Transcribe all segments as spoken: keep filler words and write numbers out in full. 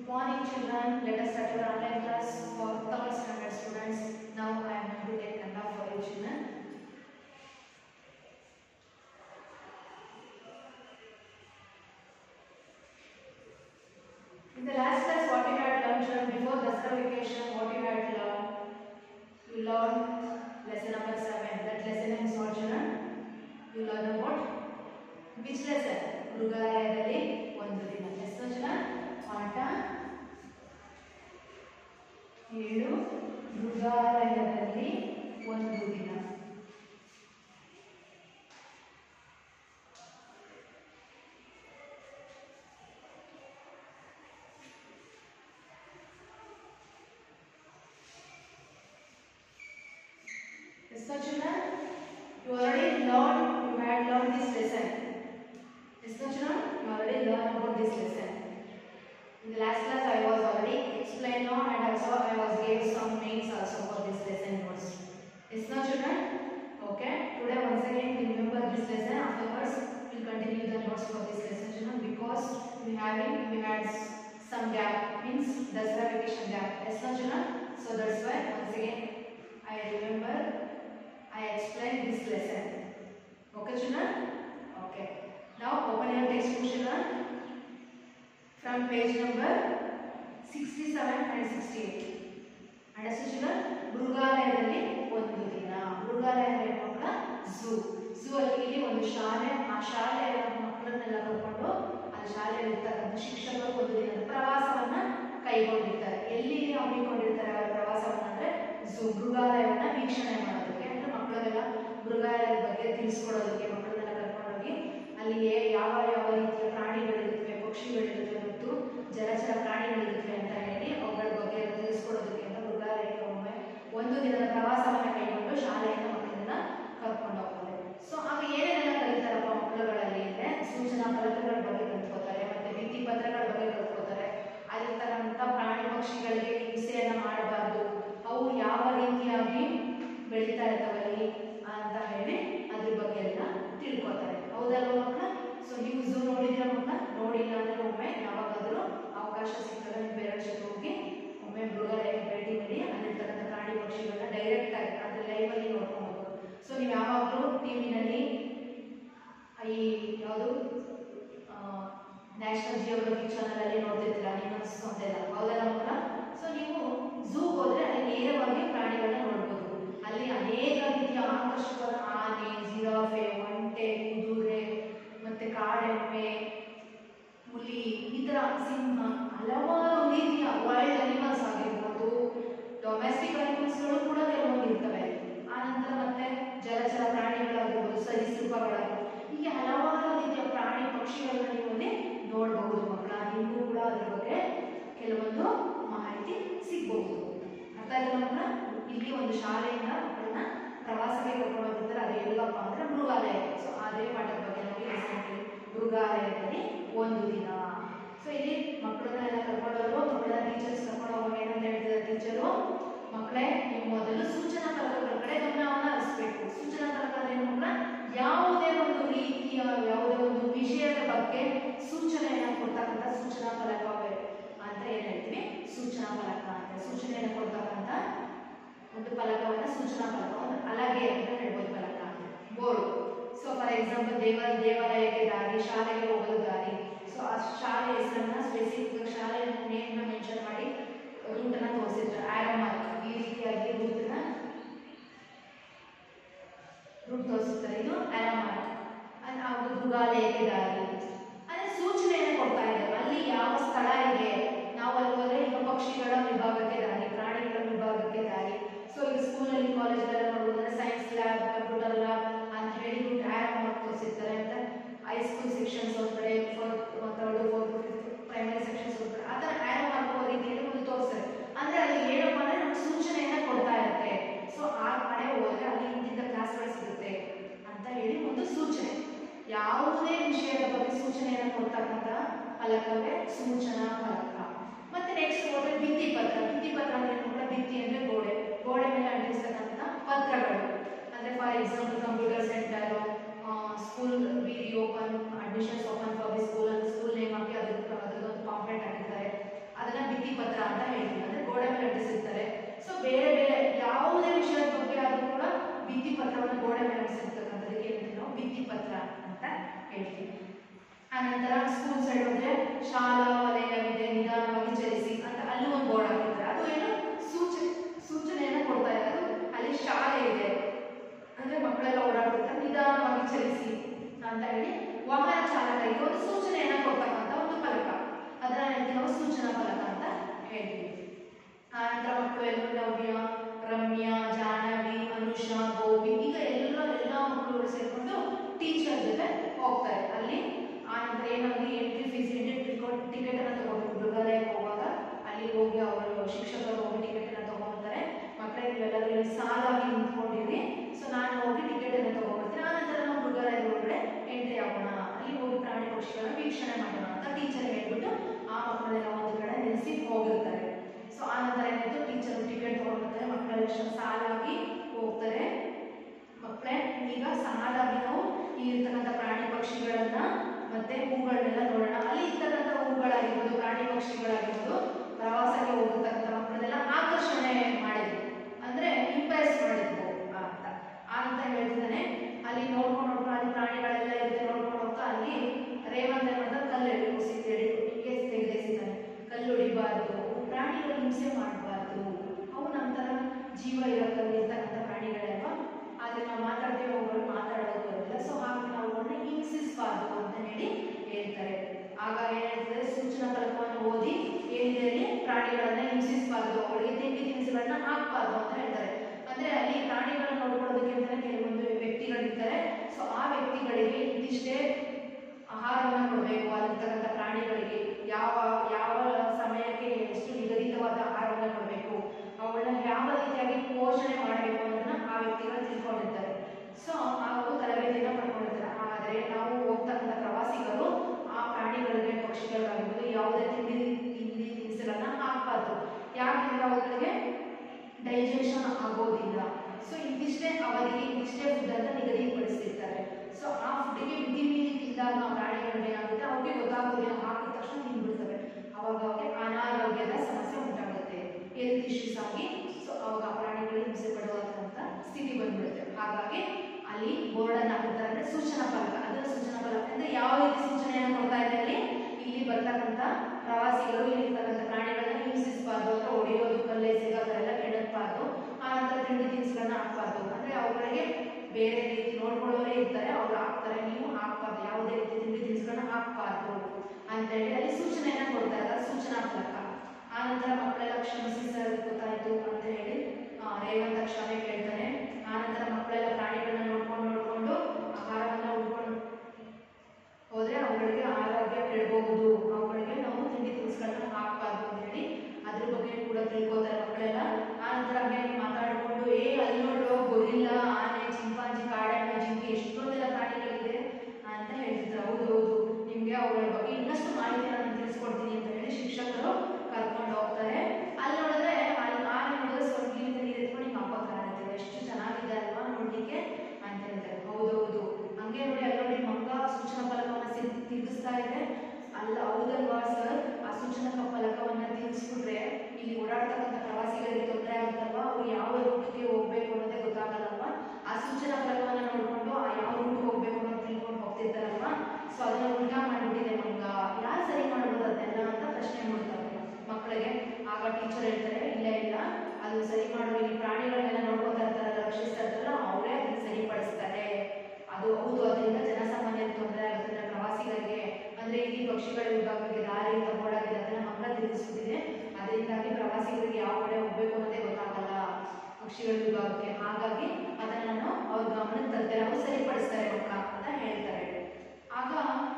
Good morning children, let us start our online class for third standard students. Now I am going to take Kannada for you children. In the last class what you had learned children, before Dasara vacation what you had learned? You learned lesson number seven. That lesson is what children? You learn about which lesson? ಮೃಗಾಲಯದಲ್ಲಿ ಒಂದು ದಿನ. ಎಷ್ಟು ಜನ? ಪಾಠ ಏಳು ಮೃಗಾಲಯದಲ್ಲಿ ಒಂದು ದಿನ. ಎಷ್ಟು ಜನ? You already learned, you had learned this lesson. Yes, children, you already learned about this lesson. In the last class, I was already explained now, and also I was gave some names also for this lesson notes. Yes, children. Okay. Today once again we remember this lesson. Afterwards, we will continue the notes for this lesson, children, because we having we had some gap, means Dasara vacation gap. Yes, children. So that's why once again I remember I explained this lesson. Okay, children. Okay. Now open your textbook children from page number sixty-seven and sixty-eight. Understand children? ಮೃಗಾಲಯದಲ್ಲಿ ಒಂದು ದಿನ. ಮೃಗಾಲಯ ಅಂದ್ರೆ ಮಕ್ಕಳ zoo. Zoo ಅಲ್ಲಿ ಇಲ್ಲಿ ಒಂದು ಶಾಲೆ, ಆ ಶಾಲೆಯ ಮಕ್ಕಳನ್ನೆಲ್ಲ ಕರ್ಕೊಂಡು ಆ ಶಾಲೆಯಲ್ಲಿ ಇರ್ತಕ್ಕಂಥ ಶಿಕ್ಷಕರು ಒಂದು ದಿನದ ಪ್ರವಾಸವನ್ನ ಕೈಗೊಂಡಿರ್ತಾರೆ. ಎಲ್ಲಿ ಹಮ್ಮಿಕೊಂಡಿರ್ತಾರೆ ಅವರ ಪ್ರವಾಸವನ್ನ ಅಂದ್ರೆ ಝೂ, ಮೃಗಾಲಯವನ್ನ ವೀಕ್ಷಣೆ ಮಾಡೋದಕ್ಕೆ, ಅಂದ್ರೆ ಮಕ್ಕಳಿಗೆಲ್ಲ ಮೃಗಾಲಯದ ಬಗ್ಗೆ ತಿಳಿಸ್ಕೊಡೋದಕ್ಕೆ ಮಕ್ಕಳನ್ನೆಲ್ಲ ಕರ್ಕೊಂಡೋಗಿ ಅಲ್ಲಿ ಯಾವ ಯಾವ ರೀತಿಯ ಪ್ರಾಣಿಗಳಿರುತ್ತವೆ, ಪಕ್ಷಿಗಳಿರುತ್ತವೆ ಮತ್ತು ಜಲಚರ ಪ್ರಾಣಿಗಳಿರುತ್ತವೆ ಅಂತ ಹೇಳಿ ಅವುಗಳ ಬಗ್ಗೆ ತಿಳಿಸ್ಕೊಡೋದಕ್ಕೆ ಅಂತ ಮೃಗಾಲಯಕ್ಕೆ ಒಮ್ಮೆ ಒಂದು ದಿನದ ಪ್ರವಾಸವನ್ನು ಕೈಗೊಂಡು ಶಾಲೆಯಿಂದ ಮಕ್ಕಳನ್ನ ಕರ್ಕೊಂಡು ಹೋಗ್ತಾರೆ. ಸೊ ಆಗ ಏನೇನೆಲ್ಲ ಕಲಿತಾರಪ್ಪ ಮಕ್ಕಳುಗಳಲ್ಲಿ ಅಂದ್ರೆ ಸೂಚನಾ ಫಲಕಗಳ ಬಗ್ಗೆ ಕಲ್ತ್ಕೋತಾರೆ, ಮತ್ತೆ ಭಿತ್ತಿ ಪತ್ರಗಳ ಬಗ್ಗೆ ಕಲ್ತ್ಕೋತಾರೆ. ಅಲ್ಲಿರ್ತಕ್ಕಂಥ ಪ್ರಾಣಿ ಪಕ್ಷಿಗಳಿಗೆ ಹಿಂಸೆಯನ್ನ ಮಾಡಬಾರ್ದು, ಅವು ಯಾವ ರೀತಿಯಾಗಿ ಬೆಳೀತಾ ಇರ್ತಾವಲ್ಲಿ ಅಂತ ಹೇಳಿ ಅದ್ರ ಬಗ್ಗೆ ಎಲ್ಲ ತಿಳ್ಕೊತಾರೆ. ಹೌದಲ್ವ ಮಕ್ಕಳ? ಸೊ ನೀವು ಝೂ ನೋಡಿದ್ರೆ ಮಕ್ಕಳ, ನೋಡಿಲ್ಲ ಅಂದ್ರೆ ಒಮ್ಮೆ ಯಾವಾಗಾದ್ರೂ ಅವಕಾಶ ಸಿಕ್ಕಾಗ ನಿಮ್ಮ ಪೇರೆಂಟ್ಸ್ ಜೊತೆ ಹೋಗಿ ಒಮ್ಮೆ ಮೃಗಾಲಯಕ್ಕೆ ಭೇಟಿ ನೀಡಿ ಅಲ್ಲಿರ್ತಕ್ಕಂಥ ಪ್ರಾಣಿ ಪಕ್ಷಿಗಳನ್ನ ಡೈರೆಕ್ಟ್ ಆಗಿ ಅಂದ್ರೆ ಲೈವ್ ಅಲ್ಲಿ ನೋಡ್ಕೊಬಹುದು. ಸೊ ನೀವು ಯಾವಾಗಲೂ ಟಿವಿನಲ್ಲಿ ಈ ಯಾವುದು ನ್ಯಾಷನಲ್ ಜಿಯೋಗ್ರಫಿಕ್ ಚಾನಲ್ ಅಲ್ಲಿ ನೋಡ್ತಿರ್ತೀರ ಅನಿಮಲ್ಸ್ ಅಂತೆಲ್ಲ, ಹೌದಲ್ಲ ಮಕ್ಕಳ? ಸೊ ನೀವು ಝೂ ಹೋದ್ರೆ ಅಲ್ಲಿ ನೇರವಾಗಿ ಪ್ರಾಣಿಗಳನ್ನ ನೋಡ್ಬೋದು. ಅಲ್ಲಿ ಅನೇಕ ರೀತಿಯ ಆಕರ್ಷಕ ಆನೆ, ಜಿರಾಫೆ, ಒಂಟೆ, ಕುದುರೆ, ಮತ್ತೆ ಕಾಡೆಮ್ಮೆ, ಹುಲಿ, ಈ ತರ ಸಿಂಹ, ಹಲವಾರು ರೀತಿಯ ವೈಲ್ಡ್ ಅನಿಮಲ್ಸ್ ಆಗಿರ್ಬೋದು, ಡೊಮೆಸ್ಟಿಕ್ ಅನಿಮಲ್ಸ್ಗಳು ಕೂಡ ಕೆಲವೊಂದು ಇರ್ತವೆ. ಆನಂತರ ಮತ್ತೆ ಜಲಚರ ಪ್ರಾಣಿಗಳಾಗಿರ್ಬೋದು, ಸರೀಸೃಪಗಳಾಗಿರ್ಬೋದು, ಹೀಗೆ ಹಲವಾರು ರೀತಿಯ ಪ್ರಾಣಿ ಪಕ್ಷಿಗಳನ್ನ ನೀವು ಅಲ್ಲಿ ನೋಡಬಹುದು ಮಕ್ಕಳ. ನಿಮಗೂ ಕೂಡ ಅದ್ರ ಬಗ್ಗೆ ಕೆಲವೊಂದು ಮಾಹಿತಿ ಸಿಗಬಹುದು. ಅರ್ಥ ಆಯ್ತಲ್ಲ ಮಕ್ಕಳ? ಇಲ್ಲಿ ಒಂದು ಶಾಲೆಯಿಂದ ಮಕ್ಕಳನ್ನ ಪ್ರವಾಸಕ್ಕೆ ಕರ್ಕೊಂಡು ಹೋಗಿರ್ತಾರೆ. ಅದು ಎಲ್ಲಪ್ಪ ಅಂದ್ರೆ ಮೃಗಾಲಯ. ಸೊ ಅದೇ ಪಾಠದ ಬಗ್ಗೆ ನಮಗೆ ಹೇಳ್ತೀವಿ, ಮೃಗಾಲಯದಲ್ಲಿ ಒಂದು ದಿನ. ಸೊ ಇಲ್ಲಿ ಮಕ್ಕಳನ್ನೆಲ್ಲ ಕರ್ಕೊಂಡವರು, ಮಕ್ಕಳ ಟೀಚರ್ಸ್ ಕರ್ಕೊಂಡು ಹೋಗುವಾಗ ಏನಂತ ಹೇಳ್ತಿದ್ದಾರೆ ಟೀಚರು, ಮಕ್ಕಳೇ ನೀವು ಮೊದಲು ಸೂಚನಾ ಫಲಕಗಳ ಕಡೆ ಗಮನವನ್ನು ಹರಿಸಬೇಕು. ಸೂಚನಾ ಫಲಕ ಏನು ಮಕ್ಕಳ? ಯಾವುದೇ ಒಂದು ರೀತಿಯ ಯಾವುದೇ ಒಂದು ವಿಷಯದ ಬಗ್ಗೆ ಸೂಚನೆಯನ್ನು ಕೊಡ್ತಕ್ಕಂಥ ಸೂಚನಾ ಫಲಕವೇ ಅಂತ ಏನ್ ಹೇಳ್ತೀವಿ? ಸೂಚನಾ ಫಲಕ ಅಂತ. ಸೂಚನೆಯನ್ನು ಕೊಡ್ತಕ್ಕಂಥ ಒಂದು ಫಲಕವನ್ನ ಸೂಚನಾ ಫಲಕ, ಒಂದು ಹಲಗೆ ಅಂತ ಹೇಳ್ಬೋದು ಫಲಕ ಅಂತ. ಬೋರ್ಡ್. ಸೊ ಫಾರ್ ಎಕ್ಸಾಂಪಲ್ ದೇವ ದೇವಾಲಯಕ್ಕೆ ದಾರಿ, ಶಾಲೆಗೆ ಹೋಗಲು ದಾರಿ. ಸೊ ಆ ಶಾಲೆ ಹೆಸರನ್ನ ಸ್ಪೆಸಿಫಿಕ್ ಶಾಲೆ ನೇಮ್ನ ಮೆನ್ಷನ್ ಮಾಡಿ ರೂಟನ್ನ ತೋರಿಸಿರ್ತಾರೆ. ಆರೋ ಮಾರ್ಕ್ ಈ ರೀತಿಯಾಗಿ ರೂಟನ್ನ ರೂಟ್ ತೋರಿಸ್ತಾರೆ. ಇದು ಆರೋ ಮಾರ್ಕ್. ಅದು ಮೃಗಾಲಯಕ್ಕೆ ದಾರಿ ಅಂದ್ರೆ ಸೂಚನೆಯನ್ನು ಕೊಡ್ತಾ ಇದ್ದಾರೆ. ಅಲ್ಲಿ ಯಾವ ಸ್ಥಳ ಇದೆ, ನಾವು ಅಲ್ಲಿ ಹೋದ್ರೆ ಈಗ ಪಕ್ಷಿಗಳ ವಿಭಾಗಕ್ಕೆ ದಾರಿ, ಪ್ರಾಣಿಗಳ ವಿಭಾಗಕ್ಕೆ ದಾರಿ. ಸೊ ಈಗ ಸ್ಕೂಲಲ್ಲಿ ಕಾಲೇಜಲ್ಲೆಲ್ಲ ನೋಡೋದಂದ್ರೆ ಸೈನ್ಸ್ ಲ್ಯಾಬ್, ಕಂಪ್ಯೂಟರ್ ಲ್ಯಾಬ್ ಅಂತ ಹೇಳಿ ಆ್ಯಡ್ ಮಾಡಿ ತೋರಿಸಿರ್ತಾರೆ. ಅಂತ ಹೈಸ್ಕೂಲ್ ಸೆಕ್ಷನ್ಸ್ ಹೋಗ್ತಾರೆ, fourth third fourth fifth primary sections ಹೋಗ್ತಾರೆ. ಆ ಥರ ಆ್ಯಡ್ ಮಾಡ್ಕೋ ರೀತಿಯಲ್ಲಿ ಒಂದು ತೋರಿಸ್ತಾರೆ. ಅಂದ್ರೆ ಅಲ್ಲಿ ಏನಪ್ಪ ಅಂದ್ರೆ ನಮ್ಗೆ ಸೂಚನೆಯನ್ನ ಕೊಡ್ತಾ ಇರುತ್ತೆ. ಸೊ ಆ ಕಡೆ ಹೋದ್ರೆ ಅಲ್ಲಿ ಇಂತಿಂತ ಕ್ಲಾಸ್ಗಳು ಸಿಗುತ್ತೆ ಅಂತ ಹೇಳಿ ಒಂದು ಸೂಚನೆ. ಯಾವುದೇ ವಿಷಯದ ಬಗ್ಗೆ ಸೂಚನೆಯನ್ನ ಕೊಡ್ತಕ್ಕಂಥ ಫಲಕವೇ ಸೂಚನಾ ಫಲಕ. ಮತ್ತೆ ನೆಕ್ಸ್ಟ್ ಹೋದ್ರೆ ಭಿತ್ತಿ ಪತ್ರ. ಭಿತ್ತಿ ಪತ್ರ ಅಂದ್ರೆ ಕೂಡ ಭಿತ್ತಿ ಅಂದ್ರೆ ಗೋಡೆ, ಗೋಡೆ ಮೇಲೆ ಅಂಟಿಸ್ತಕ್ಕಂಥ ಪತ್ರಗಳು. ಅಂದ್ರೆ for example computer centre, school we open, admissions open for the school ಅಂತ ಸ್ಕೂಲ್ ನೇಮ್ ಹಾಕಿ ಅದ್ರ ಅದರದೊಂದು ಪಾಂಪ್ಲೆಟ್ ಹಾಕಿರ್ತಾರೆ. ಅದನ್ನ ಭಿತ್ತಿ ಪತ್ರ ಅಂತ ಹೇಳ್ತೀವಿ, ಅಂದ್ರೆ ಗೋಡೆ ಮೇಲೆ ಅಂಟಿಸಿರ್ತಾರೆ. ಸೊ ಬೇರೆ ಬೇರೆ ಯಾವುದೇ ವಿಷಯದ ಬಗ್ಗೆ ಆದ್ರೂ ಕೂಡ ಭಿತ್ತಿ ಪತ್ರವನ್ನು ಗೋಡೆ ಮೇಲೆ ಅಂಟಿಸಿರ್ತಕ್ಕಂಥದಕ್ಕೆ ಏನಂತೀವಿ ನಾವು ಭಿತ್ತಿ ಪತ್ರ ಅಂತ ಹೇಳ್ತೀವಿ. ಆನಂತರ ಸ್ಕೂಲ್ ಸೈಡ್ ಹೋದ್ರೆ ಶಾಲಾ ವಲಯವಿದೆ ನಿಧಾನವಾಗಿ ಚಲಿಸಿ ಅಂತ ಅಲ್ಲಿ ಒಂದು ಬೋರ್ಡ್ ಹಾಕಿರ್ತಾರೆ. ಅದು ಏನು ಸೂಚನೆ ಸೂಚನೆಯನ್ನ ಕೊಡ್ತಾ ಇರೋದು. ಅಲ್ಲಿ ಶಾಲೆ ಇದೆ ಅಂದ್ರೆ ಮಕ್ಕಳೆಲ್ಲ ಓಡಾಡ್ತಿರ್ತಾರೆ, ನಿಧಾನವಾಗಿ ಚಲಿಸಿ ಅಂತ ಹೇಳಿ ವಾಹನ ಚಾಲಕರಿಗೆ ಒಂದು ಸೂಚನೆಯನ್ನ ಕೊಡ್ತಕ್ಕಂಥ ಒಂದು ಫಲಕ, ಅದನ್ನ ಹೇಳ್ತೀವಿ ನಾವು ಸೂಚನಾ ಫಲಕ ಅಂತ ಹೇಳ್ತೀವಿ. ಆನಂತರ ಮಕ್ಕಳು ಎಲ್ಲ ನವ್ಯ, ರಮ್ಯ, ಜಾಹ್ನವಿ, ಅನುಷಾ, ಗೋಪಿ ಈಗ ಎಲ್ಲ ಎಲ್ಲ ಮಕ್ಕಳುಗಳು ಸೇರ್ಕೊಂಡು ಟೀಚರ್ ಜೊತೆ ಹೋಗ್ತಾರೆ ಅಲ್ಲಿ. ಆನಂತರ ಏನಂದ್ರೆ ಎಂಟ್ರಿ ಫೀಸ್ ಟಿಕೆಟ್ ಅನ್ನ ತಗೋಬೇಕು. ಮೃಗಾಲಯಕ್ಕೆ ಹೋಗುವಾಗ ಅಲ್ಲಿ ಹೋಗಿ ಅವರು ಶಿಕ್ಷಕರು ಹೋಗಿ ಟಿಕೆಟ್ ಅನ್ನ ತಗೊಂಡ್ತಾರೆ. ಮಕ್ಕಳಿಗೆ ನೀವೆಲ್ಲರೂ ಸಾಲಾಗಿ ನಿಂತ್ಕೊಂಡಿರಿ, ಸೊ ನಾನು ಹೋಗಿ ಟಿಕೆಟ್ ಅನ್ನು ತಗೊಂಡ್ಬರ್ತೀನಿ. ಆನಂತರ ನಾವು ಮೃಗಾಲಯದ ಒಳಗಡೆ ಎಂಟ್ರಿ ಆಗೋಣ, ಅಲ್ಲಿ ಹೋಗಿ ಪ್ರಾಣಿ ಪಕ್ಷಿಗಳನ್ನ ವೀಕ್ಷಣೆ ಮಾಡೋಣ ಅಂತ ಟೀಚರ್ ಹೇಳ್ಬಿಟ್ಟು ಆ ಮಕ್ಕಳೆಲ್ಲ ಒಂದು ಕಡೆ ನಿಲ್ಲಿಸಿ ಹೋಗಿರ್ತಾರೆ. ಸೊ ಆನಂತರ ಏನಾಯ್ತು, ಟೀಚರ್ ಟಿಕೆಟ್ ತಗೊಂಡ್ಬರ್ತಾರೆ, ಮಕ್ಕಳೆಲ್ಲ ಸಾಲಾಗಿ ಹೋಗ್ತಾರೆ. ಮಕ್ಕಳೇ ಈಗ ಸಾಲಾಗಿ ನಾವು ಇಲ್ಲಿರ್ತಕ್ಕಂಥ ಪ್ರಾಣಿ ಪಕ್ಷಿಗಳನ್ನ ಮತ್ತೆ ಹೂಗಳನ್ನೆಲ್ಲ ನೋಡೋಣ. ಅಲ್ಲಿ ಇರ್ತಕ್ಕಂಥ ಹೂಗಳಾಗಿರ್ಬೋದು, ಪ್ರಾಣಿ ಪಕ್ಷಿಗಳಾಗಿರ್ಬೋದು, ಪ್ರವಾಸಕ್ಕೆ ಹೋಗಿರ್ತಕ್ಕಂಥ ಮಕ್ಕಳನ್ನೆಲ್ಲ ಆಕರ್ಷಣೆ ಮಾಡಿದ್ವು, ಅಂದ್ರೆ ಇಂಪ್ರೆಸ್ ಮಾಡಿದ್ವು ಅಂತ ಅಂತ ಹೇಳ್ತಿದ್ದಾನೆ. ಅಲ್ಲಿ ನೋಡ್ಕೊಂಡು ನೋಡ್ಕೊಂಡು ಅಲ್ಲಿ ಪ್ರಾಣಿಗಳೆಲ್ಲ ಇರುತ್ತೆ, ನೋಡ್ಕೊಂಡು ಹೋಗ್ತಾ ಅಲ್ಲಿ ರೇವಂತ್ ಏನಂತ ಕಲ್ಲು ಎಡಿ ಸಿಕ್ಕಿ ಹಿಂಗೆ ತೆಗೆದಿದ್ದಾನೆ. ಕಲ್ಲು ಹೊಡಿಬಾರ್ದು, ಪ್ರಾಣಿಗಳು ಹಿಂಸೆ ಮಾಡಬಾರ್ದು, ಅವು ನಂತರ ಜೀವ ಇರೋದ್ರಲ್ಲಿ ಇರ್ತಕ್ಕಂಥ ಪ್ರಾಣಿಗಳೆಲ್ಲ, ಆದ್ರೆ ನಾವು ಮಾತಾಡ್ತೀವಿ ಒಬ್ಬರು ಮಾತಾಡೋದು ಬರೋದಿಲ್ಲ. ಸೊ ಹಾಗೆ ನಾವು ಅವನ್ನ ಹಿಂಸಿಸಬಾರ್ದು ಅಂತ ಹೇಳಿ ಹೇಳ್ತಾರೆ. ಆಗ ಏನಾಗ್ತದೆ, ಸೂಚನಾ ಫಲಕವನ್ನು ಓದಿ ಏನಿದೆ ಅಲ್ಲಿ ಪ್ರಾಣಿಗಳನ್ನ ಹಿಂಸಿಸಬಾರ್ದು, ಅವಳಿಗೆ ತಿಂಡಿ ತಿನಿಸುಗಳನ್ನ ಹಾಕಬಾರ್ದು ಅಂತ ಹೇಳ್ತಾರೆ. ಅಂದ್ರೆ ಅಲ್ಲಿ ಪ್ರಾಣಿಗಳನ್ನ ನೋಡ್ಕೊಳ್ಳೋದಕ್ಕೆ ಅಂತಾನೆ ಕೆಲವೊಂದು ವ್ಯಕ್ತಿಗಳಿರ್ತಾರೆ. ಸೊ ಆ ವ್ಯಕ್ತಿಗಳಿಗೆ ಇದಿಷ್ಟೇ ಆಹಾರವನ್ನು ಕೊಡಬೇಕು, ಅಲ್ಲಿರ್ತಕ್ಕಂಥ ಪ್ರಾಣಿಗಳಿಗೆ ಯಾವ ಯಾವ ಸಮಯಕ್ಕೆ ಎಷ್ಟು ನಿಗದಿತವಾದ ಆಹಾರವನ್ನು ಕೊಡಬೇಕು, ಅವುಗಳನ್ನ ಯಾವ ರೀತಿಯಾಗಿ ಪೋಷಣೆ ಮಾಡಬೇಕು ಅನ್ನೋದನ್ನ ಆ ವ್ಯಕ್ತಿಗಳು ತಿಳ್ಕೊಂಡಿರ್ತಾರೆ. ಸೊ ಅವರು ತರಬೇತಿಯನ್ನು ಪಡ್ಕೊಂಡಿರ್ತಾರೆ. ಆದರೆ ನಾವು ಹೋಗ್ತಕ್ಕಂಥ ಪ್ರವಾಸಿಗರು ಆ ಪ್ರಾಣಿಗಳಿಗೆ ಪಕ್ಷಿಗಳಿಗಾಗಿರ್ಬೋದು ಯಾವುದೇ ತಿಂಡಿ ತಿಂಡಿ ತಿನಿಸುಗಳನ್ನ ಹಾಕಬಾರ್ದು. ಯಾಕೆಂದ್ರೆ ಅವುಗಳಿಗೆ ಡೈಜೆಷನ್ ಆಗೋದಿಲ್ಲ. ಸೊ ಇಂತಿಷ್ಟೇ ಅವಧಿಗೆ ಇಂತಿಷ್ಟೇ ಫುಡ್ ಅಂತ ನಿಗದಿಪಡಿಸಿರ್ತಾರೆ. ಸೊ ಆ ಫುಡ್ಗೆ ಮಿತಿ ಮೀರಿ ತಿಂದಾಗ ಪ್ರಾಣಿಗಳಿಗೆ ಏನಾಗುತ್ತೆ, ಅವಕ್ಕೆ ಗೊತ್ತಾಗೋದಿಲ್ಲ, ಹಾಕಿದ ತಕ್ಷಣ ತಿಂದ್ಬಿಡ್ತವೆ. ಅವಾಗ ಅವಕ್ಕೆ ಅನಾರೋಗ್ಯದ ಸಮಸ್ಯೆ ಉಂಟಾಗುತ್ತೆ, ಹೆಲ್ತ್ ಇಶ್ಯೂಸ್ ಆಗಿ. ಸೊ ಅವಾಗ ಆ ಪ್ರಾಣಿಗಳು ಹಿಂಸೆ ಪಡುವಂತ ಸ್ಥಿತಿ ಬಂದ್ಬಿಡುತ್ತೆ. ಹಾಗಾಗಿ ಅಲ್ಲಿ ಬೋರ್ಡ್ ಅನ್ನು ಹಾಕಿರ್ತಾರೆ, ಅಂದ್ರೆ ಸೂಚನಾ ಫಲಕ. ಅದರ ಸೂಚನಾ ಫಲಕ ಅಂದ್ರೆ ಯಾವ ರೀತಿ ಸೂಚನೆಯನ್ನು ಕೊಡ್ತಾ ಇದೆ, ಅಲ್ಲಿ ಇಲ್ಲಿ ಬರ್ತಕ್ಕಂಥ ಪ್ರವಾಸಿಗರು ಇಲ್ಲಿರ್ತಕ್ಕಂಥ ಪ್ರಾಣಿಗಳನ್ನ ಹಿಂಸಿಸಬಾರ್ದು, ಅಥವಾ ಹೊಡೆಯೋದು, ಕಲ್ಲೆಸೆದು ಅದೆಲ್ಲ ಕೆಡಕಬಾರ್ದು. ಆನಂತರ ತಿಂಡಿ ತಿನಿಸುಗಳನ್ನ ಹಾಕಬಾರ್ದು, ಅಂದ್ರೆ ಅವುಗಳಿಗೆ ಬೇರೆ ರೀತಿ ನೋಡ್ಕೊಳ್ಳೋರೇ ಇರ್ತಾರೆ, ಅವ್ರು ಹಾಕ್ತಾರೆ, ನೀವು ಹಾಕಬಾರ್ದು, ಯಾವುದೇ ರೀತಿ ತಿಂಡಿ ತಿನಿಸುಗಳನ್ನ ಹಾಕಬಾರ್ದು ಅಂತ ಹೇಳಿ ಅಲ್ಲಿ ಸೂಚನೆಯನ್ನ ಕೊಡ್ತಾರೆ. ಅದರ ಸೂಚನಾ ಫಲಕ. ಆನಂತರ ಮಕ್ಕಳೆಲ್ಲ ಕ್ಷಮಿಸಿ ಸರ್ ಗೊತ್ತಾಯ್ತು ಅಂತ ಹೇಳಿ ರೇವಂತ ಕ್ಷಮೆ ಕೇಳ್ತಾನೆ. ಆನಂತರ ಮಕ್ಕಳೆಲ್ಲ ಪ್ರಾಣಿಗಳನ್ನ ನೋಡ್ಕೊಂಡು ನೋಡ್ಕೊಂಡು ಆಹಾರವನ್ನ ಉಳ್ಕೊಂಡು ಹೋದ್ರೆ ಅವುಗಳಿಗೆ ಆರೋಗ್ಯ ಕೆಡಬಹುದು, ಅವುಗಳಿಗೆ ನಾವು ತಿಂಡಿ ತಿನಿಸುಗಳನ್ನ ಹಾಕಬಾರ್ದು ಅಂತ ಹೇಳಿ ಅದ್ರ ಬಗ್ಗೆ ಕೂಡ ತಿಳ್ಕೋತಾರೆ ಮಕ್ಕಳೆಲ್ಲ. ಆನಂತರ ಹಾಗೆ ಮಾತಾಡ್ಕೊಂಡು ಏ ಅಲ್ಲಿ ನೋಡುವ ಗೊರಿಲ್ಲ, ಆನೆ, ಚಿಂಪಾಂಜಿ, ಕಾಡೆಮ್ಮೆ, ಜಿಂಕೆ ಎಷ್ಟೊಂದೆಲ್ಲ ಪ್ರಾಣಿಗಳಿದೆ ಅಂತ ಹೇಳ್ತಿದ್ರು. ಹೌದು ಹೌದು, ನಿಮ್ಗೆ ಅವುಗಳ ಬಗ್ಗೆ ಇನ್ನಷ್ಟು ಮಾಹಿತಿ ನಾನು ತಿಳಿಸ್ಕೊಡ್ತೀನಿ ಅಂತ ಹೇಳಿ ಶಿಕ್ಷಕರು ಕರ್ಕೊಂಡು ಹೋಗ್ತಾರೆ. ಅಲ್ಲಿ ನೋಡಿದ್ರೆ ಅಲ್ಲಿ ಆನೆ ನೋಡಿದ್ರೆ ಸ್ವಲ್ಪ ನೀರಿಂದ ನೀರು ಎತ್ಕೊಂಡು ಹಿಂಗೆ ಹಾಕೋತಾರೆ, ಎಷ್ಟು ಚೆನ್ನಾಗಿದೆ ಅಲ್ವಾ ನೋಡ್ಲಿಕ್ಕೆ ಅಂತ ಹೇಳ್ತಾರೆ. ಹೌದೌದು, ಹಂಗೆ ನೋಡಿ ಅಲ್ಲಿ ನೋಡಿ ಮಂಗ ಸೂಚನಾ ಫಲಕವನ್ನ ತಿರುಗಿಸ್ತಾ ಇದೆ. ಅಲ್ಲ ಹೌದಲ್ವಾ ಸರ್, ಆ ಸೂಚನಾ ಫಲಕವನ್ನ ತಿರುಗಿಸ್ಬಿಟ್ರೆ ಇಲ್ಲಿ ಓಡಾಡ್ತಕ್ಕಂಥ ಪ್ರವಾಸಿಗರಿಗೆ ತೊಂದರೆ ಆಗುತ್ತಲ್ವಾ, ಅವ್ರು ಯಾವ ರೂಟ್ಗೆ ಹೋಗ್ಬೇಕು ಅನ್ನೋದೇ ಗೊತ್ತಾಗಲ್ಲಲ್ವಾ. ಆ ಸೂಚನಾ ಫಲಕವನ್ನ ನೋಡ್ಕೊಂಡು ಆ ಯಾವ ರೂಟ್ ಹೋಗ್ಬೇಕು ಅನ್ನೋದು ತಿಳ್ಕೊಂಡು ಹೋಗ್ತಿರ್ತಾರಲ್ವಾ. ಸೊ ಅದನ್ನ ಉಲ್ಟಾ ಮಾಡಿಬಿಟ್ಟಿದೆ ಮಂಗ, ಯಾರು ಸರಿ ಮಾಡ್ಬೋದು ಅದೆಲ್ಲ ಅಂತ ಪ್ರಶ್ನೆ ಮಾಡ್ತಾರೆ ಮಕ್ಕಳಿಗೆ. ಆಗ ಟೀಚರ್ ಹೇಳ್ತಾರೆ, ಇಲ್ಲ ಇಲ್ಲ ಅದು ಸರಿ ಮಾಡೋದು ಇಲ್ಲಿ ಪ್ರಾಣಿಗಳನ್ನೆಲ್ಲ ನೋಡ್ಕೊತಾ ಇರ್ತಾರಲ್ಲ, ರಕ್ಷಿಸ್ತಾ ಇರ್ತಾರಲ್ಲ, ಅವರೇ ಅದನ್ನ ಸರಿಪಡಿಸ್ತಾರೆ. ಅದು ಹೌದು, ಅದರಿಂದ ಜನಸಾಮಾನ್ಯರಿಗೆ ತೊಂದರೆ ಆಗುತ್ತೆ, ಪ್ರವಾಸಿಗರಿಗೆ. ಅಂದ್ರೆ ಇಲ್ಲಿ ಪಕ್ಷಿಗಳ ವಿಭಾಗಕ್ಕೆ ದಾರಿಯಿಂದ ಬೋರ್ಡಾಗಿದೆ, ಅದನ್ನ ಮಂಗ ತಿರುಗಿಸ್ಬಿಟ್ಟಿದೆ, ಅದರಿಂದಾಗಿ ಪ್ರವಾಸಿಗರಿಗೆ ಯಾವ ಕಡೆ ಹೋಗ್ಬೇಕು ಅನ್ನೋದೇ ಗೊತ್ತಾಗಲ್ಲ ಪಕ್ಷಿಗಳ ವಿಭಾಗಕ್ಕೆ. ಹಾಗಾಗಿ ಅದನ್ನ ನಾನು ಅವ್ರ ಗಮನಕ್ಕೆ ತರ್ತಾರೆ, ಅವ್ರು ಸರಿಪಡಿಸ್ತಾರೆ ಮಕ್ಕ ಅಂತ ಹೇಳ್ತಾರೆ. ಆಗ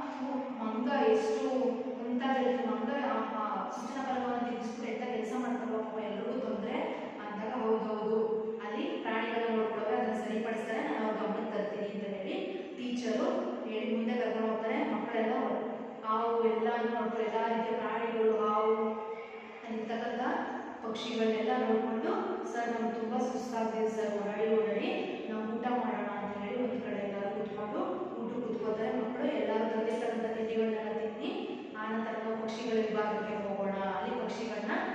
ಮಂಗ ಎಷ್ಟು ಮುಂತಾದ್ರೆ ಮಂಗ ಸೂಚನಾ ಫಲಕವನ್ನು ತಿರುಗಿಸ್ಬಿಟ್ಟು ಎಂತ ಕೆಲಸ ಮಾಡ್ತಾರಪ್ಪ, ಎಲ್ಲರಿಗೂ ತೊಂದರೆ ಅಂದಾಗ ಹೌದೌದು ಅಲ್ಲಿ ಪ್ರಾಣಿಗಳನ್ನ ನೋಡ್ಕೊಳ್ಳೋಕೆ ಅದನ್ನ ಸರಿಪಡಿಸ್ತಾರೆ, ನಾನು ಅವ್ರ ಗಮನಕ್ಕೆ ತರ್ತೀನಿ ಅಂತ ಹೇಳಿ ಟೀಚರು ಹೇಳಿ ಮುಂದೆ ಕರ್ಕೊಂಡು ಹೋಗ್ತಾರೆ. ಮಕ್ಕಳೆಲ್ಲ ಹಾವು ಎಲ್ಲ ನೋಡ್ಕೊಂಡು ಎಲ್ಲ ರೀತಿಯ ಪ್ರಾಣಿಗಳು, ಹಾವು ಇರ್ತಕ್ಕಂಥ ಪಕ್ಷಿಗಳನ್ನೆಲ್ಲ ನೋಡಿಕೊಂಡು, ಸರ್ ನಮ್ಗೆ ತುಂಬ ಸುಸ್ತಾಗ್ತಿದೆ ಸರ್, ಓಡಾಡಿ ಓಡಾಡಿ ನಾವು ಊಟ ಮಾಡೋಣ ಅಂತ ಹೇಳಿ ಒಂದು ಕಡೆ ಎಲ್ಲರೂ ಕೂತ್ಕೊಂಡು ಊಟ ಕೂತ್ಕೋತಾರೆ. ಮಕ್ಕಳು ಎಲ್ಲರೂ ತಂದಿರ್ತಕ್ಕಂಥ ತಿಂಡಿಗಳನ್ನೆಲ್ಲ ತಿನ್ನಿ ಆನಂತರ ನಾವು ಪಕ್ಷಿಗಳ ವಿಭಾಗಕ್ಕೆ ಹೋಗೋಣ, ಅಲ್ಲಿ ಪಕ್ಷಿಗಳನ್ನ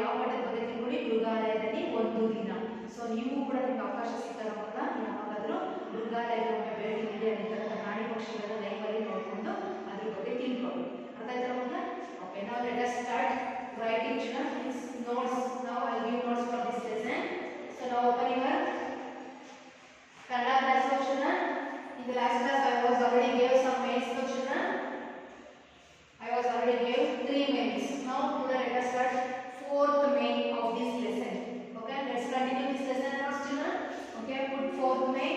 ಯಾವ ಪಾಠದ ಬಗ್ಗೆ ತಿಳ್ಕೊಳ್ಳಿ, ಮೃಗಾಲಯದಲ್ಲಿ ಒಂದು ದಿನ. ಸೊ ನೀವು ಕೂಡ ನಿಮ್ಗೆ ಅವಕಾಶ ಸಿಕ್ಕಾಗ ಯಾವಾಗಾದ್ರೂ ಮೃಗಾಲಯದ ಒಮ್ಮೆ ಭೇಟಿ ನೀಡಿ ಅಲ್ಲಿರ್ತಕ್ಕಂಥ ಪ್ರಾಣಿ ಪಕ್ಷಿಗಳ ಲೈವಲ್ಲಿ ನೋಡಿಕೊಂಡು ಅದ್ರ ಬಗ್ಗೆ ತಿಳ್ಕೊಳ್ಳಿ. ಅರ್ಥ ಆಯ್ತಾ ಮಕ್ಕಳ? ಓಕೆ, ನಾವು let us start writing children notes. Now I will give notes for this lesson. So now open your Kannada class for children. In the last class I was already gave some mains for children. I was already gave three mains. Now today let us start fourth main of this lesson. Okay, let's continue this lesson first children. Okay, put fourth main.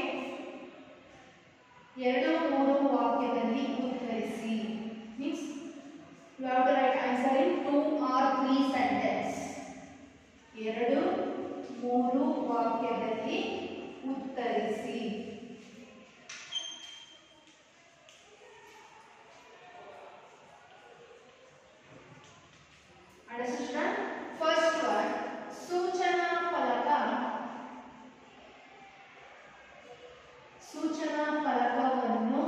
ಎರಡು ಮೂರು ವಾಕ್ಯದಲ್ಲಿ ಉತ್ತರಿಸಿ. Means you have to write answer in two or three sentence. ಎರಡು ಮೂರು ವಾಕ್ಯದಲ್ಲಿ ಉತ್ತರಿಸಿ. Understand? First one, ಸೂಚನಾ ಫಲಕ. ಸೂಚನಾ ಫಲಕವನ್ನು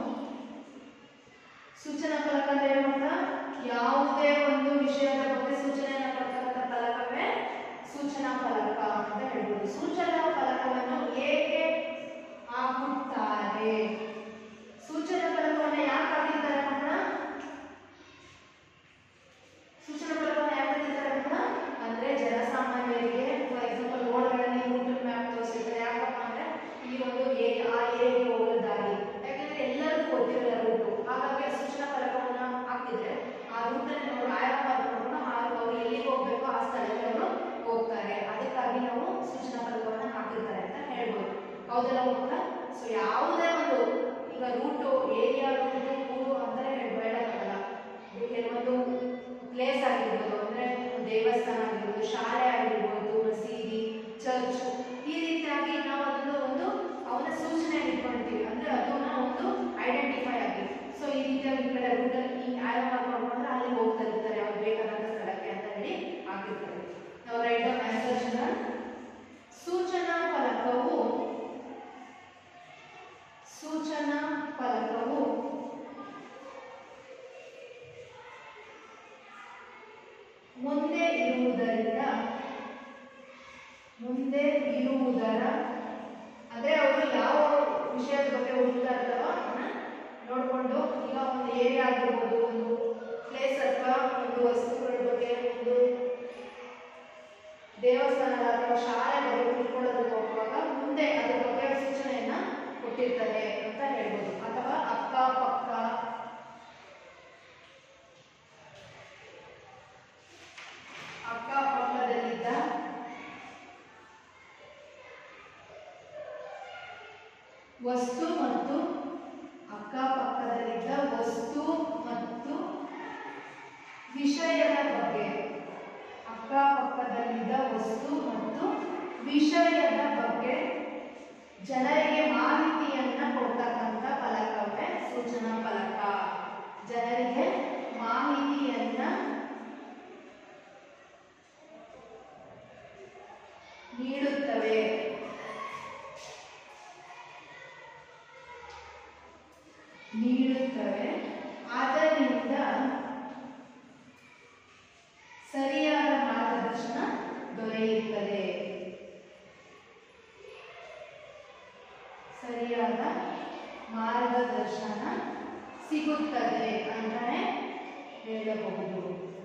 ಸೂಚನಾ ಫಲಕ ಅಂದ್ರೆ ಏನು? ಯಾವುದೇ ಒಂದು ವಿಷಯದ ಬಗ್ಗೆ ಸೂಚನೆಯನ್ನು ಕೊಡ್ತಕ್ಕಂಥ ಫಲಕವೇ ಸೂಚನಾ ಫಲಕ ಅಂತ ಹೇಳ್ಬೋದು. ಸೂಚನಾ ಫಲಕವನ್ನು ಏಕೆ ಹಾಕುತ್ತಾರೆ? ಸೂಚನಾ ಫಲಕವನ್ನು ಯಾಕೆ ಹಾಕಿದ್ದಾರೆ ಮಕ್ಕಳ? ಸೂಚನಾ ಫಲಕವನ್ನು ಯಾಕೆ ಹಾಕಿದ್ದಾರೆ ಮಕ್ಕಳ ಅಂದ್ರೆ ಜನಸಾಮಾನ್ಯರಿಗೆ ಫಾರ್ ಎಕ್ಸಾಂಪಲ್ ರೋಡ್ಗಳಲ್ಲಿ ರೂಟ್ ಮ್ಯಾಪ್ ತೋರಿಸಿರ್ತಾರೆ. ಯಾಕಪ್ಪ ಅಂದ್ರೆ ಈ ಒಂದು ಏರಿಯಾ ಆ ಏರಿಯಾಗೆ ಹೋಗೋ ದಾರಿ, ಯಾಕಂದ್ರೆ ಎಲ್ಲರಿಗೂ ಗೊತ್ತಿರಲ್ಲ ರೂಟು. ಹಾಗಾಗಿ ಸೂಚನಾ ಫಲಕವನ್ನು ಹಾಕಿದ್ರೆ ಆ ರೂಟಲ್ಲಿ ನಾವು ಆಯಾಮ ಮಾಡ್ಕೊಂಡು ಅವರು ಎಲ್ಲಿಗೆ ಹೋಗ್ಬೇಕು ಆ ಸ್ಥಳಕ್ಕೆ ಅವರು ಹೋಗ್ತಾರೆ. ಅದಕ್ಕಾಗಿ ನಾವು ಸೂಚನಾ ಫಲಕವನ್ನು ಹಾಕಿರ್ತಾರೆ ಅಂತ ಹೇಳ್ಬೋದು. ಹೌದಲ್ಲ ಮಕ್ಕಳ? ಸೊ ಯಾವುದೇ ಒಂದು ಈಗ ರೂಟು ಏರಿಯಾ ರೂಟು ಊರು ಅಂತಾನೆ ಹೇಳಕ್ಕಾಗಲ್ಲ. ಕೆಲವೊಂದು ಪ್ಲೇಸ್ ಆಗಿರ್ಬೋದು, ಅಂದ್ರೆ ದೇವಸ್ಥಾನ ಆಗಿರ್ಬೋದು, ಶಾಲೆ ಆಗಿರ್ಬೋದು, ಮಸೀದಿ, ಚರ್ಚ್, ಈ ರೀತಿಯಾಗಿ ನಾವು ಅದನ್ನು ಒಂದು ಅವನ ಸೂಚನೆಯನ್ನು ಇಟ್ಕೊಂಡಿರ್ತೀವಿ. ಅಂದ್ರೆ ಅದನ್ನ ಒಂದು ಐಡೆಂಟಿಫೈ ಆಗಿ ಸೊ ಈ ರೀತಿಯಾಗಿ ಈ ಕಡೆ ರೂಟಲ್ಲಿ ಈ ಆಯಾಮ ಮಾಡ್ಕೊಂಡ್ರೆ ಅಲ್ಲಿ ಹೋಗ್ತಾ ಇರ್ತಾರೆ ಅವ್ರು ಬೇಕಾದಂತ ಸ್ಥಳಕ್ಕೆ ಅಂತ ಹೇಳಿ ಹಾಕಿರ್ತಾರೆ. ನಾವು ರೈಟ್ ಡೌನ್ ಆನ್ಸರ್ ಚಿಲ್ಡ್ರನ್. ಸೂಚನಾ ಫಲಕವು ಸೂಚನಾ ಫಲಕವು ಮುಂದೆ ಇರುವುದರಿಂದ ಮುಂದೆ ಇರುವುದರ ಅಂದ್ರೆ ಅವರು ಯಾವ ವಿಷಯದ ಬಗ್ಗೆ ಹುಡುಕ್ತಾ ಇರ್ತಾರೋ ಅದನ್ನ ನೋಡಿಕೊಂಡು ಈಗ ಒಂದು ಏರಿಯಾ ಆಗಿರ್ಬೋದು, ಒಂದು ಪ್ಲೇಸ್ ಅಥವಾ ಒಂದು ವಸ್ತುಗಳ ಬಗ್ಗೆ, ಒಂದು ದೇವಸ್ಥಾನದ ಅಥವಾ ಶಾಲೆ ಬಗ್ಗೆ ತಿಳ್ಕೊಳ್ಳೋದಕ್ಕೆ ಹೋಗುವಾಗ ಮುಂದೆ ಅದ್ರ ಬಗ್ಗೆ ಸೂಚನೆಯನ್ನ ಕೊಟ್ಟಿರ್ತಾರೆ ಅಂತ ಹೇಳ್ಬೋದು. ಅಥವಾ ಅಕ್ಕಪಕ್ಕ ಅಕ್ಕಪಕ್ಕದಲ್ಲಿದ್ದ ವಸ್ತು ಮತ್ತು ಅಕ್ಕಪಕ್ಕದಲ್ಲಿದ್ದ ವಸ್ತು ಮತ್ತು ವಿಷಯದ ಬಗ್ಗೆ ಅಕ್ಕಪಕ್ಕದಲ್ಲಿದ್ದ ವಸ್ತು ಮತ್ತು ವಿಷಯದ ಬಗ್ಗೆ ಜನರಿಗೆ ಮಾಹಿತಿಯನ್ನ ಕೊಡ್ತಕ್ಕಂಥ ಫಲಕವೇ ಸೂಚನಾ ಫಲಕ. ಜನರಿಗೆ ಮಾಹಿತಿಯನ್ನ ನೀಡುತ್ತವೆ. ನೀಡುತ್ತವೆ ಆದ್ದರಿಂದ ಸರಿಯಾದ ಮಾರ್ಗದರ್ಶನ ದೊರೆಯುತ್ತದೆ. ಸರಿಯಾದ ಮಾರ್ಗದರ್ಶನ ಸಿಗುತ್ತದೆ ಅಂತಾನೆ ಹೇಳಬಹುದು.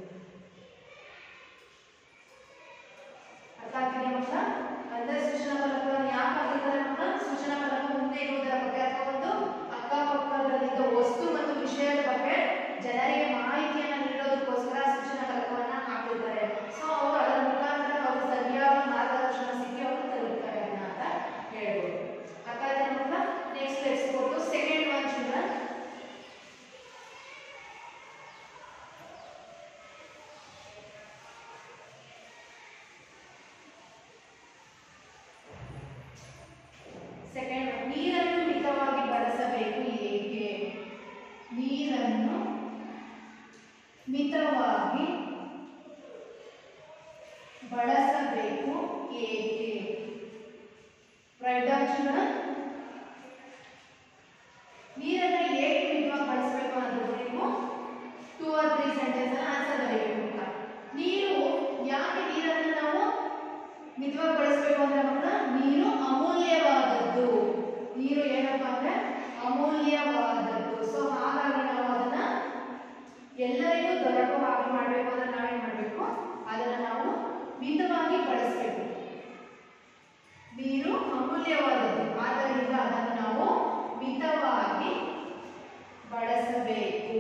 ಅರ್ಥ ಆಗ್ತಿದೆ ಮಕ್ಕಳ? ಅಂದ್ರೆ ಸೂಚನಾ ಫಲಕವನ್ನು ಯಾಕೆ ಹಾಕಿರ್ತಾರೆ ಮಕ್ಕಳ? ಸೂಚನಾ ಫಲಕ ಮುಂದೆ ಇರುವುದರ ಬಗ್ಗೆ ಅಥವಾ ಒಂದು ಅಕ್ಕಪಕ್ಕದಲ್ಲಿದ್ದ ವಸ್ತು ಮತ್ತು ವಿಷಯದ ಬಗ್ಗೆ ಜನರಿಗೆ ಮಾಹಿತಿಯನ್ನು ನೀಡೋದಕ್ಕೋಸ್ಕರ ಸೂಚನಾ ಫಲಕವನ್ನ ಹಾಕಿರ್ತಾರೆ. ಸೊ ಅವರು ಅದರ ಮುಖಾಂತರ ಅವರು ಸರಿಯಾದ ಮಾರ್ಗದರ್ಶನ ಸಿಕ್ಕಿ ಅವರು ತಲುಪ್ತಾರೆ ಅಂತ ಹೇಳ್ಬೋದು. ಅರ್ಥ ಆಯ್ತಾ ಮಕ್ಕಳ? Next let's go to second one children. Second one, ನೀರನ್ನು ಮಿತವಾಗಿ ಬಳಸಬೇಕು ಏಕೆ? ನೀರನ್ನು ಮಿತವಾಗಿ ಬಳಸಬೇಕು ಏಕೆ? Right down children. ನೀರನ್ನು ಏಕೆ ಮಿತವಾಗಿ ಬಳಸಬೇಕು ಅನ್ನೋದು ನೀವು two or three sentence answer ಬರೀಬೇಕು. ನೀರು ಯಾಕೆ ನೀರನ್ನು ಮಿತವಾಗಿ ಬಳಸಬೇಕು ಅಂದ್ರೆ ಮಕ್ಕಳ ನೀರು ಅಮೂಲ್ಯವಾದದ್ದು. ನೀರು ಏನಪ್ಪ ಅಂದ್ರೆ ಅಮೂಲ್ಯವಾದದ್ದು. ಸೊ ಹಾಗಾಗಿ ನಾವು ಅದನ್ನ ಎಲ್ಲರಿಗೂ ದೊರಕುವ ಹಾಗೆ ಮಾಡಬೇಕು ಅಂದ್ರೆ ನಾವೇನ್ ಮಾಡಬೇಕು, ಅದನ್ನ ನಾವು ಮಿತವಾಗಿ ಬಳಸಬೇಕು. ನೀರು ಅಮೂಲ್ಯವಾದದ್ದು, ಆದ್ದರಿಂದ ಅದನ್ನು ನಾವು ಮಿತವಾಗಿ ಬಳಸಬೇಕು.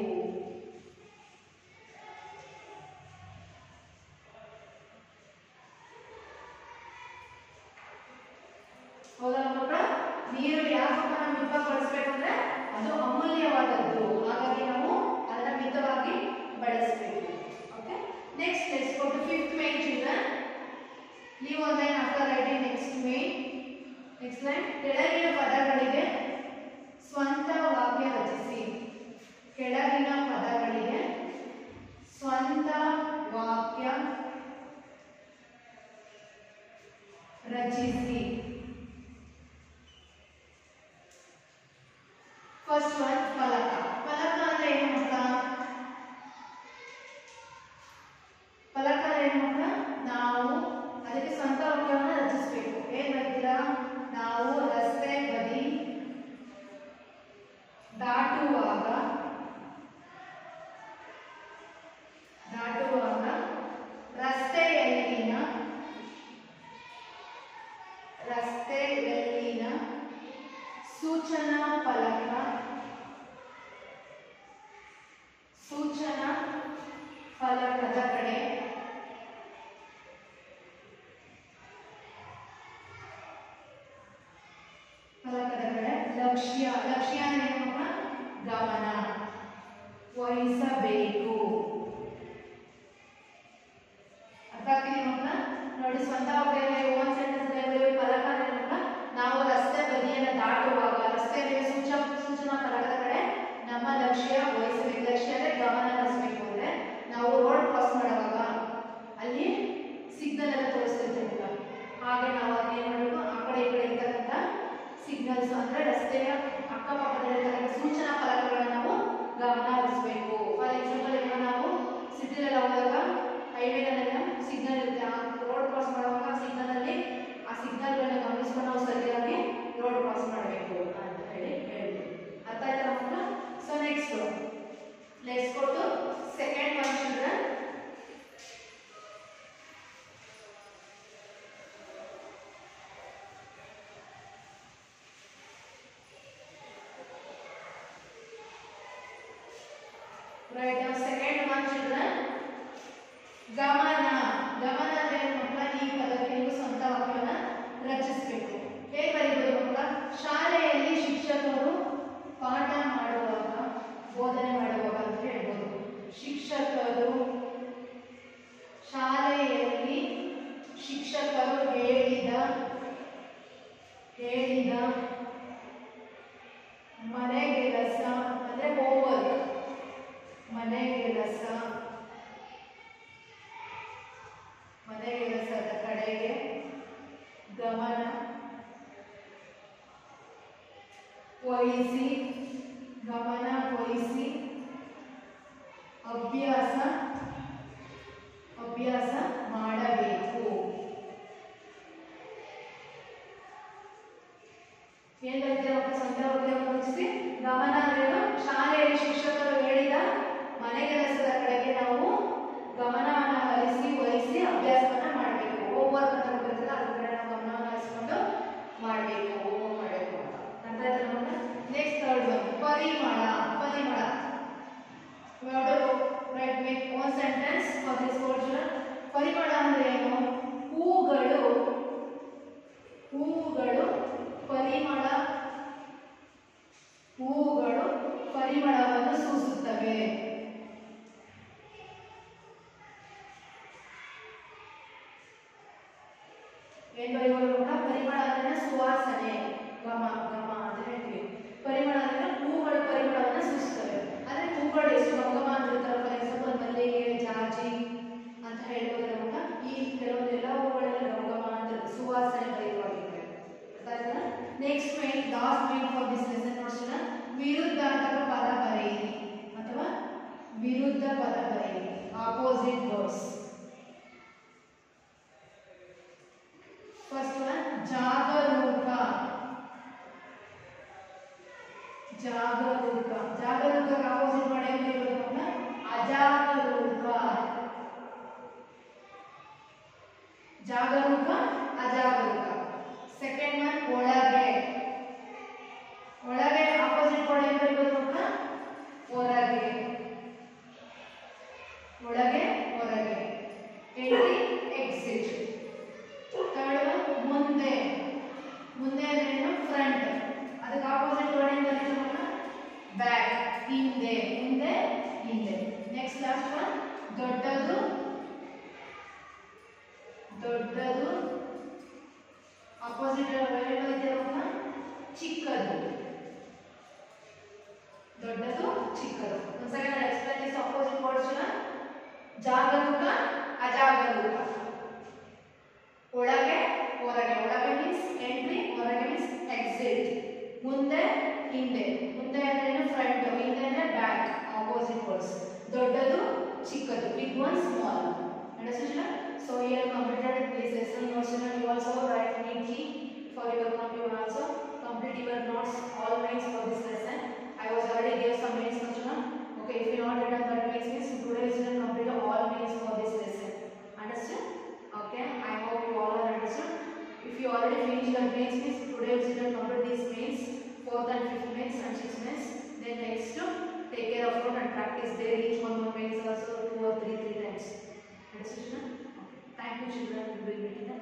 ಹೌದಾ ಮಕ್ಕಳ? ನೀರು ಯಾಕಪ್ಪ ನಾವು ಮಿತವಾಗಿ ಬಳಸಬೇಕು ಅಂದ್ರೆ ಅದು ಅಮೂಲ್ಯವಾದದ್ದು, ಹಾಗಾಗಿ ನಾವು ಅದನ್ನ ಮಿತವಾಗಿ ಬಳಸಬೇಕು. Okay, next let's go to fifth main children. Leave one line after writing next main. Next line, ಕೆಳಗಿನ ಪದಗಳಿಗೆ ಸ್ವಂತ ವಾಕ್ಯ ರಚಿಸಿ. ಕೆಳಗಿನ ಪದಗಳಿಗೆ ಸ್ವಂತ ವಾಕ್ಯ ರಚಿಸಿ. ಫಸ್ಟ್ ಒನ್, ಫಲಕ. ಫಲಕ ಅಂದ್ರೆ ಏನು ಮಕ್ಕಳ? ಫಲಕ ಏನು ಮಕ್ಕಳ? ನಾವು ಅದಕ್ಕೆ ಸ್ವಂತ ವಾಕ್ಯವನ್ನು ರಚಿಸಬೇಕು. ಏನ್ ಹೇಳ್ತೀರಾ? ನಾವು ರಸ್ತೆ ಬದಿ ದಾಟುವಾಗ ದಾಟುವಾಗ ರಸ್ತೆಯಲ್ಲಿನ ರಸ್ತೆಯಲ್ಲಿನ ಸೂಚನಾ ಫಲಕ ಸೂಚನಾ ಫಲಕದ ಕಡೆ ಫಲಕದ ಕಡೆ ಲಕ್ಷ್ಯ ಲಕ್ಷ್ಯ ಅಂದ್ರೆ ಗಮನ ವಹಿಸಬೇಕು. ಅರ್ಥ ಆಗ್ತಿದೆ ಮಕ್ಕಳ? ನೋಡಿ, ಸ್ವಂತ ವಾಕ್ಯ ಓನ್ ಸೆಂಟೆನ್ಸ್ ಫಲಕ ಅಂದ್ರೆ ನಾವು ರಸ್ತೆ ಬದಿಯನ್ನು ದಾಟುವಾಗ ರಸ್ತೆಯಲ್ಲಿ ಸೂಚ ಸೂಚನಾ ಫಲಕದ ಕಡೆ ನಮ್ಮ ಲಕ್ಷ್ಯ ವಹಿಸಬೇಕು. ಲಕ್ಷ್ಯ ಅಂದ್ರೆ ಗಮನ ಹರಿಸಬೇಕು. ಅಂದ್ರೆ ನಾವು ರೋಡ್ ಕ್ರಾಸ್ ಮಾಡುವಾಗ ಅಲ್ಲಿ ಸಿಗ್ನಲ್ ಎಲ್ಲ ತೋರಿಸ್ತಿರ್ತೀವಿ, ಹಾಗೆ ನಾವು ಅದನ್ನ ಏನ್ ಮಾಡಬೇಕು, ಆ ಕಡೆ ಈ ಕಡೆ ಇರ್ತಕ್ಕಂಥ ಸಿಗ್ನಲ್ಸ್ ಅಂದ್ರೆ ರಸ್ತೆಯ ಅಕ್ಕಪಕ್ಕದಲ್ಲಿರ್ತಕ್ಕಂಥ ಸೂಚನಾ ಫಲಕಗಳನ್ನ ನಾವು ಗಮನ ಹರಿಸಬೇಕು. ಫಾರ್ ಎಕ್ಸಾಂಪಲ್, ಈಗ ನಾವು ಸಿಟಿಲೆಲ್ಲ ಹೋದಾಗ ಹೈವೇಲೆಲ್ಲ ಸಿಗ್ನಲ್ ಇರುತ್ತೆ, ಆ ರೋಡ್ ಕ್ರಾಸ್ ಮಾಡುವಾಗ ಸಿಗ್ನಲ್ ಅಲ್ಲಿ ಆ ಸಿಗ್ನಲ್ಗಳನ್ನ ಗಮನಿಸ್ಕೊಂಡು ನಾವು ಸರಿಯಾಗಿ ರೋಡ್ ಕ್ರಾಸ್ ಮಾಡಬೇಕು ಅಂತ ಹೇಳಿ ಹೇಳ್ತೀವಿ. ಅರ್ಥ ಆಯ್ತಾ ಮಕ್ಕಳ? So next let's go to second one children. Right, now second one children. ಗಮನ. ಗಮನ ಅಂದ್ರೆ ಮಕ್ಕಳ ಈ ಪದಕ್ಕೆ ನೀವು ಸ್ವಂತ ವಾಕ್ಯವನ್ನು ರಚಿಸಬೇಕು. ಹೇಗೆ ಬರೀಬಹುದು ಮಕ್ಕಳ? ಶಾಲೆಯಲ್ಲಿ ಶಿಕ್ಷಕರು ಪಾಠ ಮಾಡುವಾಗ ಬೋಧನೆ ಮಾಡುವಾಗ ಅಂತ ಹೇಳ್ಬೋದು. ಶಿಕ್ಷಕರು ಶಾಲೆಯಲ್ಲಿ ಶಿಕ್ಷಕರು ಹೇಳಿದ ಹೇಳಿದ ಮನೆಗೆಲಸ ಅಂದ್ರೆ ಹೋಮ್ವರ್ಕ್ ಮನೆಗೆಲಸ ಮನೆಗೆಲಸದ ಕಡೆಗೆ ಗಮನ ವಹಿಸಿ ಗಮನ ವಹಿಸಿ ಅಭ್ಯಾಸ ಅಭ್ಯಾಸ ಮಾಡಬೇಕು. ಏನ್ ಹೇಳ್ತೀರಾ ಸ್ವಂತ ವಾಕ್ಯವನ್ನು ರಚಿಸಿ? ಗಮನ ಅಂದ್ರೇನು? ಶಾಲೆಯಲ್ಲಿ ಶಿಕ್ಷಕರು ಹೇಳಿದ ಮನೆಗೆಲಸದ ಕಡೆಗೆ ನಾವು ಗಮನವನ್ನು ಹರಿಸಿ ವಹಿಸಿ ಅಭ್ಯಾಸವನ್ನ ಮಾಡಬೇಕು. ಹೋಮ್ವರ್ಕ್ ಅಂತ ಬರ್ತದೆ, ಅದ್ರ ಕಡೆ ನಾವು ಗಮನವನ್ನು ಹರಿಸಿಕೊಂಡು ಮಾಡಬೇಕು, ಹೋಮ್ವರ್ಕ್ ಮಾಡಬೇಕು ಅಂತ. ನಂತರ ನೆಕ್ಸ್ಟ್ ಥರ್ಡ್ ಒನ್, ಪರಿಮಳ. ಪರಿಮಳ. We have to write make one sentence for this word children. ಪರಿಮಳ ಅಂದ್ರೆ ಏನು? ಹೂಗಳು ಹೂಗಳು ಪರಿಮಳ ಹೂಗಳು ಪರಿಮಳವನ್ನು ಸೂಸುತ್ತವೆ. ಏನ್ ಬರೀಬೋದು? ಪರಿಮಳ ಅಂದ್ರೆ ಸುವಾಸನೆ, ಗಮ ಗಮ ಅಂತ ಹೇಳ್ತೀವಿ. ಪರಿಮಳ ಅಂದ್ರೆ ಹೂಗಳು ಪರಿಮಳವನ್ನು ಸೂಸುತ್ತವೆ. ಅಂದ್ರೆ ಹೂಗಳು ಎಷ್ಟು ಗಮ ಗಮ ಅಂತಿರ್ತಾರೆ. ಫಾರ್ ಎಕ್ಸಾಂಪಲ್ ಮಲ್ಲಿಗೆ, ಜಾಜಿ ಅಂತ ಹೇಳ್ಬೋದ್ರೆ ಮಕ್ಕ ಈ ಕೆಲವೊಂದು ಎಲ್ಲ ಹೂಗಳೆಲ್ಲ ಗಮ ಗಮ ಅಂತ ಸುವಾಸನೆ ಬರೀವಾಗಿದೆ. Next main last main for this lesson ನೋಡ್ಸೋಣ. ವಿರುದ್ಧಾರ್ಥಕ ಪದ ಬರೆಯಿರಿ ಅಥವಾ ವಿರುದ್ಧ ಪದ ಬರೆಯಿರಿ. Opposite words. First one, Jagaruka. Jagaruka. Jagaruka का opposite word ಏನು ಬರುತ್ತೆ? Ajagaruka. Jagaruka, Ajagaruka. Second one, Olage. Olage opposite word ಏನು ಬರುತ್ತೆ? Orage. Olage, Orage. Entry, exit. Third one, Munde. Munde ಅಂದ್ರೆ front. ಅದಕ್ಕೆ opposite word ಏನು ಬರುತ್ತೆ? Back. ಹಿಂದೆ, ಮುಂದೆ, ಹಿಂದೆ. Next last one, ದೊಡ್ಡದು. ದೊಡ್ಡದು. Opposite word ಏನು ಬರುತ್ತೆ? ಚಿಕ್ಕದು. ದೊಡ್ಡದು, ಚಿಕ್ಕದು. Once again I explain this opposite words. Jagaruka, Ajagaruka. ಒಳಗೆ, ಹೊರಗೆ. ಒಳಗೆ means entry, ಹೊರಗೆ means exit. ಮುಂದೆ, ಹಿಂದೆ. ಮುಂದೆ ಅಂದ್ರೆ ಫ್ರಂಟ್, ಹಿಂದೆ ಅಂದ್ರೆ ಬ್ಯಾಕ್. Opposite words. ದೊಡ್ಡದು, ಚಿಕ್ಕದು. Big one, small. Understood? So here completed this lesson notes. You also write neatly for your computer also. Complete your notes, all mains for this lesson. I was already gave some mains. Okay, if you not written that mains means today is going to complete all mains for this lesson. Understood? Okay, I hope you all are understood. If you already finished the mains means today is going to complete these mains, fourth and fifth mains and sixth mains. Then next to take care of it and practice daily each one more mains also two or three three times. Understood? Okay. Thank you children. We will meet in the